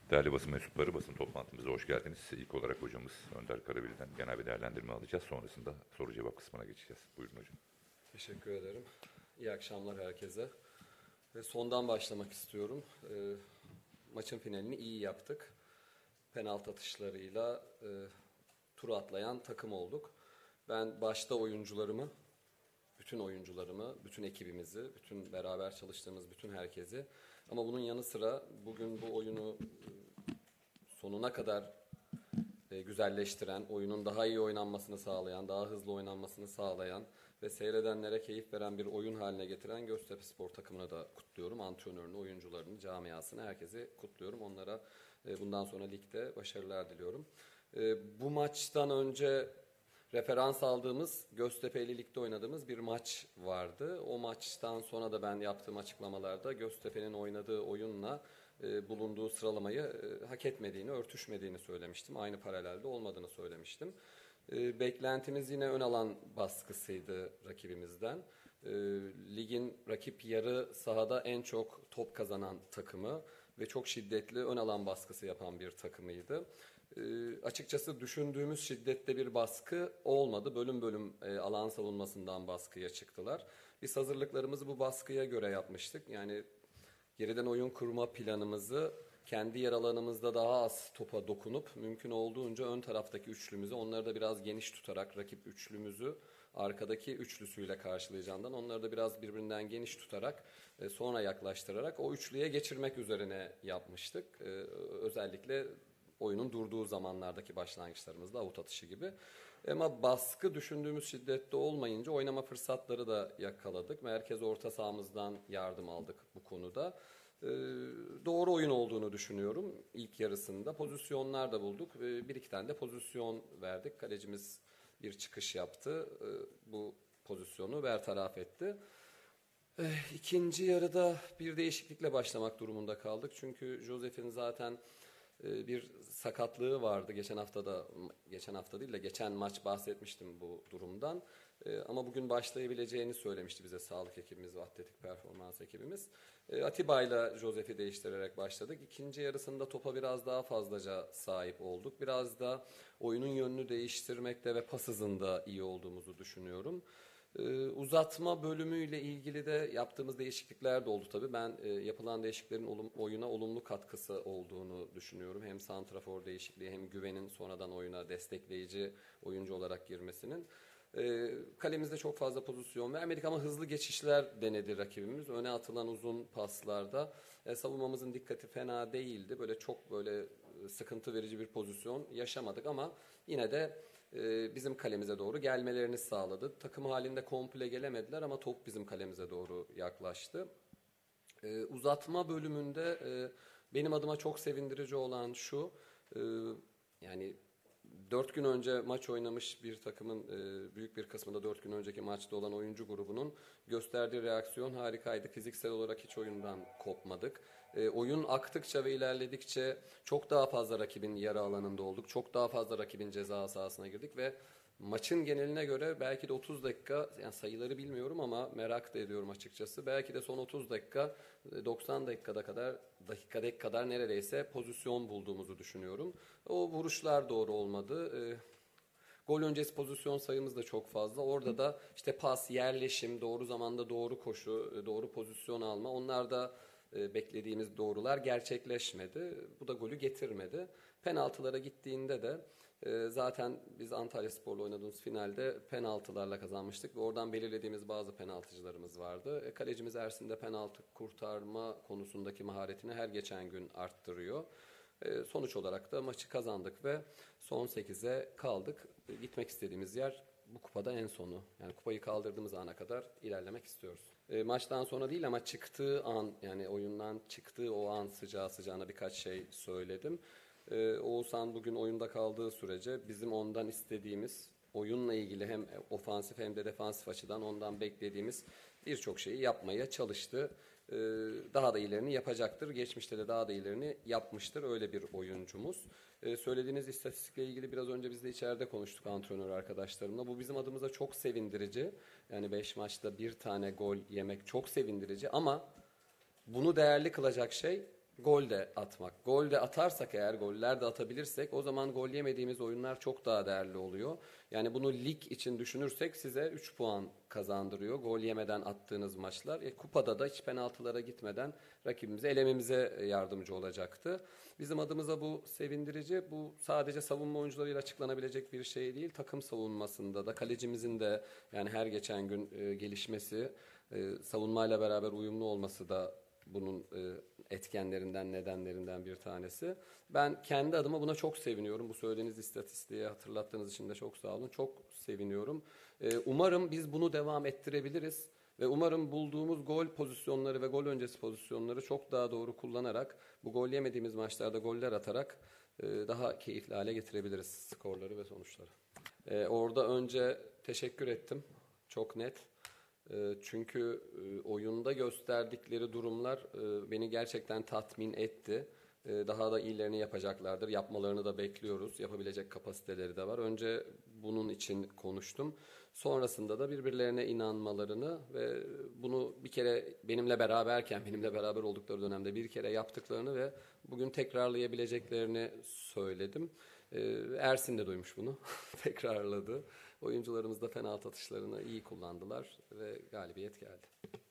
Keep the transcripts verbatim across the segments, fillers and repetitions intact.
Değerli basın mensupları, basın toplantımıza hoş geldiniz. İlk olarak hocamız Önder Karabili'den genel bir değerlendirme alacağız. Sonrasında soru cevap kısmına geçeceğiz. Buyurun hocam. Teşekkür ederim. İyi akşamlar herkese. Ve sondan başlamak istiyorum. E, maçın finalini iyi yaptık. Penaltı atışlarıyla e, turu atlayan takım olduk. Ben başta oyuncularımı, bütün oyuncularımı, bütün ekibimizi, bütün beraber çalıştığımız bütün herkesi ama bunun yanı sıra bugün bu oyunu sonuna kadar e, güzelleştiren, oyunun daha iyi oynanmasını sağlayan, daha hızlı oynanmasını sağlayan ve seyredenlere keyif veren bir oyun haline getiren Göztepe Spor takımını da kutluyorum. Antrenörünü, oyuncularını, camiasını, herkesi kutluyorum. Onlara e, bundan sonra ligde başarılar diliyorum. E, bu maçtan önce referans aldığımız, Göztepe ile ligde oynadığımız bir maç vardı. O maçtan sonra da ben yaptığım açıklamalarda Göztepe'nin oynadığı oyunla e, bulunduğu sıralamayı e, hak etmediğini, örtüşmediğini söylemiştim. Aynı paralelde olmadığını söylemiştim. E, beklentimiz yine ön alan baskısıydı rakibimizden. E, ligin rakip yarı sahada en çok top kazanan takımı ve çok şiddetli ön alan baskısı yapan bir takımıydı. E, açıkçası düşündüğümüz şiddette bir baskı olmadı. Bölüm bölüm e, alan savunmasından baskıya çıktılar. Biz hazırlıklarımızı bu baskıya göre yapmıştık. Yani geriden oyun kurma planımızı kendi yer alanımızda daha az topa dokunup mümkün olduğunca ön taraftaki üçlümüzü onları da biraz geniş tutarak rakip üçlümüzü arkadaki üçlüsüyle karşılayacağından onları da biraz birbirinden geniş tutarak e, sonra yaklaştırarak o üçlüye geçirmek üzerine yapmıştık. E, özellikle oyunun durduğu zamanlardaki başlangıçlarımızda avut atışı gibi. Ama baskı düşündüğümüz şiddette olmayınca oynama fırsatları da yakaladık. Merkez orta sahamızdan yardım aldık bu konuda. Ee, doğru oyun olduğunu düşünüyorum ilk yarısında. Pozisyonlar da bulduk. Ee, bir iki tane de pozisyon verdik. Kalecimiz bir çıkış yaptı. Ee, bu pozisyonu bertaraf etti. Ee, ikinci yarıda bir değişiklikle başlamak durumunda kaldık. Çünkü Josef'in zaten bir sakatlığı vardı. Geçen hafta da, geçen hafta değil de geçen maç bahsetmiştim bu durumdan. Ama bugün başlayabileceğini söylemişti bize sağlık ekibimiz ve atletik performans ekibimiz. Atiba ile Josef'i değiştirerek başladık. İkinci yarısında topa biraz daha fazlaca sahip olduk. Biraz da oyunun yönünü değiştirmekte ve pas hızında iyi olduğumuzu düşünüyorum. Ee, uzatma bölümüyle ilgili de yaptığımız değişiklikler de oldu tabii. Ben e, yapılan değişikliklerin olum, oyuna olumlu katkısı olduğunu düşünüyorum. Hem santrafor değişikliği hem Güven'in sonradan oyuna destekleyici oyuncu olarak girmesinin. E, kalemizde çok fazla pozisyon vermedik ama hızlı geçişler denedi rakibimiz. Öne atılan uzun paslarda e, savunmamızın dikkati fena değildi. Böyle çok böyle sıkıntı verici bir pozisyon yaşamadık ama yine de bizim kalemize doğru gelmelerini sağladı. Takım halinde komple gelemediler ama top bizim kalemize doğru yaklaştı. Ee, uzatma bölümünde e, benim adıma çok sevindirici olan şu, e, yani dört gün önce maç oynamış bir takımın e, büyük bir kısmında dört gün önceki maçta olan oyuncu grubunun gösterdiği reaksiyon harikaydı. Fiziksel olarak hiç oyundan kopmadık. E, oyun aktıkça ve ilerledikçe çok daha fazla rakibin yarı alanında olduk. Çok daha fazla rakibin ceza sahasına girdik ve maçın geneline göre belki de otuz dakika, yani sayıları bilmiyorum ama merak da ediyorum açıkçası. Belki de son otuz dakika, doksan dakikada kadar dakikadaki kadar neredeyse pozisyon bulduğumuzu düşünüyorum. O vuruşlar doğru olmadı. E, Gol öncesi pozisyon sayımız da çok fazla. Orada da işte pas, yerleşim, doğru zamanda doğru koşu, doğru pozisyon alma. Onlar da e, beklediğimiz doğrular gerçekleşmedi. Bu da golü getirmedi. Penaltılara gittiğinde de e, zaten biz Antalyaspor'la oynadığımız finalde penaltılarla kazanmıştık ve oradan belirlediğimiz bazı penaltıcılarımız vardı. E, kalecimiz Ersin de penaltı kurtarma konusundaki maharetini her geçen gün arttırıyor. E, sonuç olarak da maçı kazandık ve son sekize kaldık. E, gitmek istediğimiz yer bu kupada en sonu. Yani kupayı kaldırdığımız ana kadar ilerlemek istiyoruz. E, maçtan sonra değil ama çıktığı an, yani oyundan çıktığı o an sıcağı sıcağına birkaç şey söyledim. E, Oğuzhan bugün oyunda kaldığı sürece bizim ondan istediğimiz, oyunla ilgili hem ofansif hem de defansif açıdan ondan beklediğimiz birçok şeyi yapmaya çalıştı. Ee, daha da ilerini yapacaktır. Geçmişte de daha da ilerini yapmıştır. Öyle bir oyuncumuz. Ee, söylediğiniz istatistikle ilgili biraz önce biz de içeride konuştuk antrenör arkadaşlarımla. Bu bizim adımıza çok sevindirici. Yani beş maçta bir tane gol yemek çok sevindirici ama bunu değerli kılacak şey gol de atmak. Gol de atarsak eğer, goller de atabilirsek o zaman gol yemediğimiz oyunlar çok daha değerli oluyor. Yani bunu lig için düşünürsek size üç puan kazandırıyor. Gol yemeden attığınız maçlar. E, kupada da hiç penaltılara gitmeden rakibimizi elememize yardımcı olacaktı. Bizim adımıza bu sevindirici. Bu sadece savunma oyuncularıyla açıklanabilecek bir şey değil. Takım savunmasında da kalecimizin de yani her geçen gün e, gelişmesi, e, savunmayla beraber uyumlu olması da bunun e, etkenlerinden, nedenlerinden bir tanesi. Ben kendi adıma buna çok seviniyorum. Bu söylediğiniz istatistiği hatırlattığınız için de çok sağ olun. Çok seviniyorum. E, umarım biz bunu devam ettirebiliriz. Ve umarım bulduğumuz gol pozisyonları ve gol öncesi pozisyonları çok daha doğru kullanarak bu gol yemediğimiz maçlarda goller atarak e, daha keyifli hale getirebiliriz skorları ve sonuçları. E, orada önce teşekkür ettim. Çok net. E, çünkü e, oyunda gösterdikleri durumlar e, beni gerçekten tatmin etti. E, daha da iyilerini yapacaklardır. Yapmalarını da bekliyoruz. Yapabilecek kapasiteleri de var. Önce bunun için konuştum. Sonrasında da birbirlerine inanmalarını ve bunu bir kere benimle beraberken, benimle beraber oldukları dönemde bir kere yaptıklarını ve bugün tekrarlayabileceklerini söyledim. Ee, Ersin de duymuş bunu, tekrarladı. Oyuncularımız da penaltı atışlarını iyi kullandılar ve galibiyet geldi.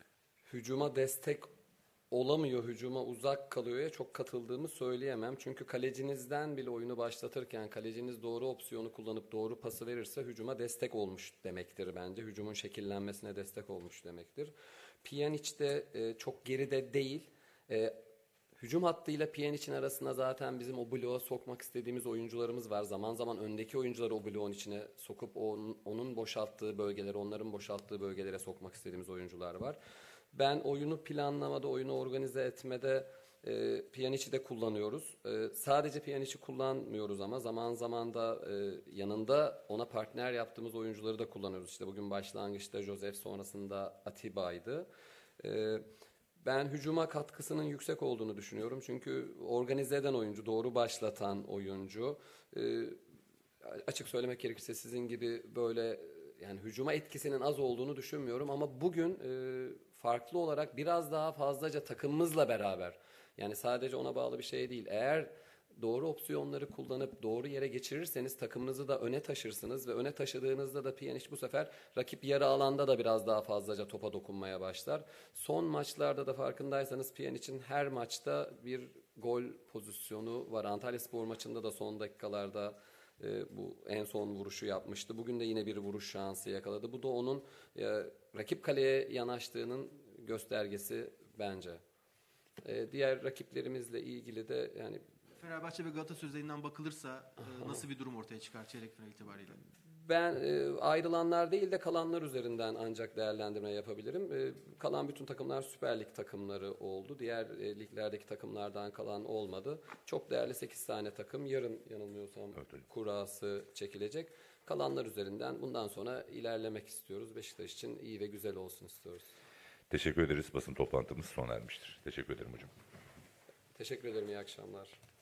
Hücuma destek olamıyor, hücuma uzak kalıyor çok katıldığımı söyleyemem. Çünkü kalecinizden bile oyunu başlatırken kaleciniz doğru opsiyonu kullanıp doğru pası verirse hücuma destek olmuş demektir bence. Hücumun şekillenmesine destek olmuş demektir. Pjanic de e, çok geride değil. E, hücum hattıyla Pjanic'in arasında zaten bizim o bloğa sokmak istediğimiz oyuncularımız var. Zaman zaman öndeki oyuncuları o bloğun içine sokup onun, onun boşalttığı bölgelere, onların boşalttığı bölgelere sokmak istediğimiz oyuncular var. Ben oyunu planlamada, oyunu organize etmede e, Pjanic'i de kullanıyoruz. E, sadece Pjanic'i kullanmıyoruz ama zaman zaman da e, yanında ona partner yaptığımız oyuncuları da kullanıyoruz. İşte bugün başlangıçta Josef, sonrasında Atiba'ydı. E, ben hücuma katkısının yüksek olduğunu düşünüyorum. Çünkü organize eden oyuncu, doğru başlatan oyuncu. E, açık söylemek gerekirse sizin gibi böyle yani hücuma etkisinin az olduğunu düşünmüyorum ama bugün e, farklı olarak biraz daha fazlaca takımımızla beraber yani sadece ona bağlı bir şey değil. Eğer doğru opsiyonları kullanıp doğru yere geçirirseniz takımınızı da öne taşırsınız ve öne taşıdığınızda da Pjanic bu sefer rakip yarı alanda da biraz daha fazlaca topa dokunmaya başlar. Son maçlarda da farkındaysanız Pjanic'in her maçta bir gol pozisyonu var. Antalyaspor maçında da son dakikalarda e, bu en son vuruşu yapmıştı. Bugün de yine bir vuruş şansı yakaladı. Bu da onun e, rakip kaleye yanaştığının göstergesi bence. E, diğer rakiplerimizle ilgili de yani Fenerbahçe ve Galatasaray üzerinden bakılırsa e, nasıl bir durum ortaya çıkar çeyrek final itibariyle? ben e, ayrılanlar değil de kalanlar üzerinden ancak değerlendirme yapabilirim. E, kalan bütün takımlar Süper Lig takımları oldu. Diğer e, liglerdeki takımlardan kalan olmadı. Çok değerli sekiz tane takım. Yarın yanılmıyorsam Evet, evet. kurası çekilecek. Kalanlar üzerinden bundan sonra ilerlemek istiyoruz. Beşiktaş için iyi ve güzel olsun istiyoruz. Teşekkür ederiz. Basın toplantımız sona ermiştir. Teşekkür ederim hocam. Teşekkür ederim. İyi akşamlar.